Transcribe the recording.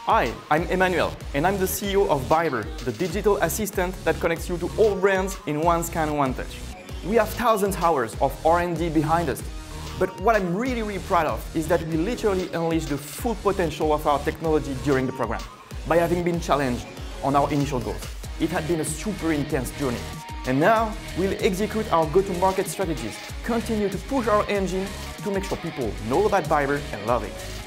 Hi, I'm Emmanuel, and I'm the CEO of byBr, the digital assistant that connects you to all brands in one scan, one touch. We have thousands of hours of R&D behind us, but what I'm really proud of is that we literally unleashed the full potential of our technology during the program by having been challenged on our initial goals. It had been a super intense journey. And now we'll execute our go-to-market strategies, continue to push our engine to make sure people know about byBr and love it.